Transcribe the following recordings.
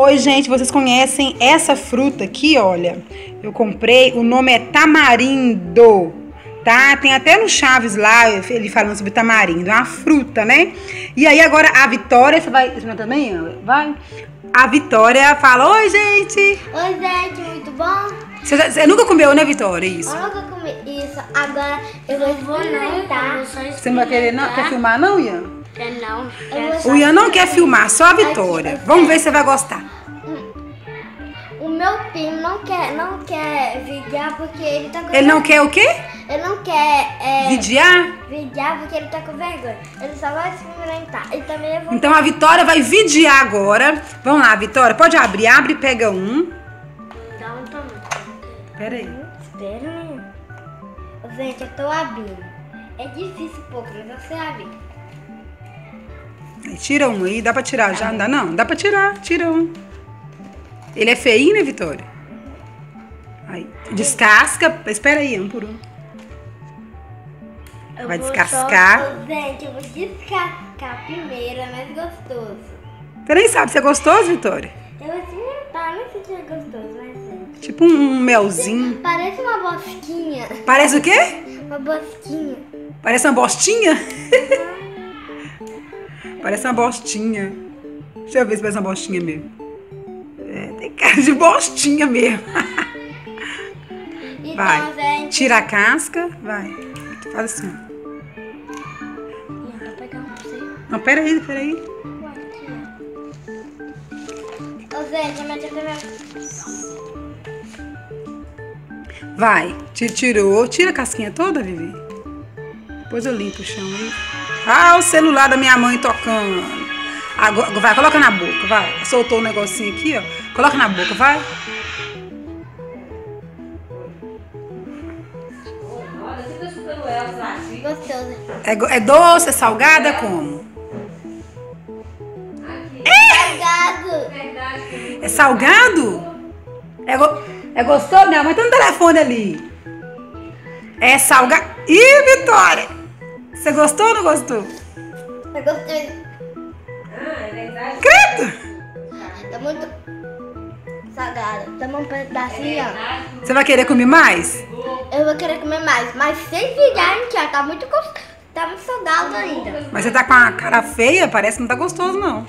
Oi, gente, vocês conhecem essa fruta aqui, olha? Eu comprei, o nome é tamarindo, tá? Tem até no Chaves lá, ele falando sobre tamarindo, é uma fruta, né? E aí agora a Vitória, você vai experimentar também? Vai? A Vitória fala, oi, gente! Oi, gente, muito bom? Você nunca comeu, né, Vitória, isso? Eu nunca comi isso, agora eu vou experimentar. Você não vai querer, não? Quer filmar, não, Ian? Não. O Ian não quer filmar, só a Vitória. Vamos ver se você vai gostar. O meu primo não quer vigiar porque ele tá com Ele não quer o quê? Ele não quer Vigiar? vigiar porque ele tá com vergonha. Ele só vai experimentar. E também eu vou... Então a Vitória vai vigiar agora. Vamos lá, Vitória, pode abrir. Abre e pega um. Dá um tamanho. Pera aí. Espera, né? Gente, eu tô abrindo. É difícil um pouco, mas você abre. Aí, tira um aí, dá pra tirar já? Não dá não? Dá pra tirar, tira um. Ele é feinho, né, Vitória? Aí, descasca. Espera aí, um por um. Vai descascar. Gente, eu vou descascar primeiro, é mais gostoso. Você nem sabe se é gostoso, Vitória? Eu vou experimentar, não sei se é gostoso, mas é. Tipo um melzinho. Parece uma bosquinha. Parece o quê? Uma bosquinha. Parece uma bostinha? Parece uma bostinha. Deixa eu ver se parece uma bostinha mesmo. É, tem cara de bostinha mesmo. Então, Vai. gente... Tira a casca. Vai. Faz assim. Vou pegar um pra você. Não, peraí. Ô, gente, a minha tia também... Vai. Tirou. Tira a casquinha toda, Vivi. Depois eu limpo o chão aí. Ah, o celular da minha mãe tocando. Agora, vai, coloca na boca, vai. Soltou um negocinho aqui, ó. Coloca na boca, vai. Gostoso. É doce, é salgada, como? Salgado. É salgado? É gostoso? Minha mãe tá no telefone ali. É salgado. Ih, Vitória! Você gostou ou não gostou? Eu gostei. Credo! Tá muito salgado. Toma um pedacinho, ó. Você vai querer comer mais? Eu vou querer comer mais, mas sem vigar, tia. Tá muito gostoso. Tá muito salgado ainda. Mas você tá com a cara feia, parece que não tá gostoso, não.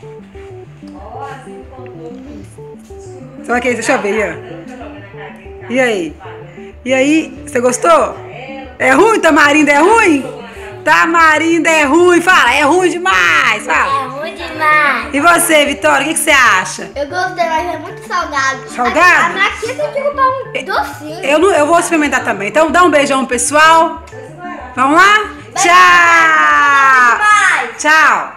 Você vai querer? Deixa eu ver, Ian. E aí? E aí, você gostou? É ruim? Tamarindo é ruim? Tamarindo é ruim, fala, é ruim demais, fala. É ruim demais. E você, Vitória, o que você acha? Eu gostei, mas é muito salgado. Salgado? Aqui tem que comprar um docinho. Eu vou experimentar também. Então dá um beijão, pessoal. Vamos lá? Tchau. Tchau!